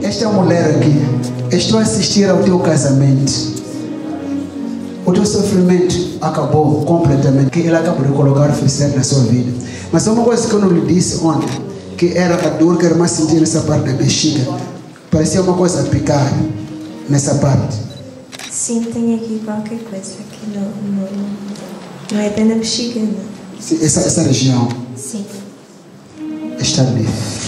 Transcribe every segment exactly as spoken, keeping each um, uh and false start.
esta mulher aqui, estou a assistir ao teu casamento. O teu sofrimento acabou completamente, que ele acabou de colocar oferecer na sua vida. Mas uma coisa que eu não lhe disse ontem, que era a dor que a irmã sentia nessa parte da bexiga, parecia uma coisa a picar nessa parte. Sim, tem aqui qualquer coisa, aqui no, no, não é bem na bexiga, não. Sim, essa, essa região. Sim. Está livre.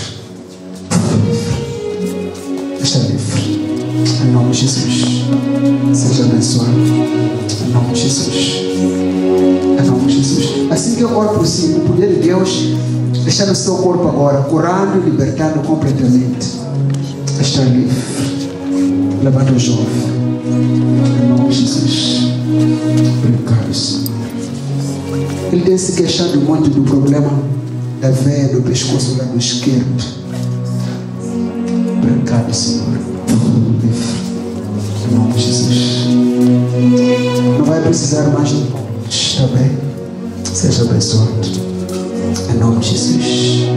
Está livre. Em nome de Jesus. Seja abençoado. Em nome de Jesus. Em nome de Jesus. Assim que eu oro por si, o poder de Deus está no seu corpo agora, curando e libertando completamente. Está livre. Levanta o jovem. Em nome de Jesus. Obrigado, Senhor. Ele tem se queixado muito do problema da veia do pescoço do lado esquerdo. Obrigado, Senhor. Em nome de Jesus. Não vai precisar mais de pontos, está bem? Seja abençoado. Em nome de Jesus.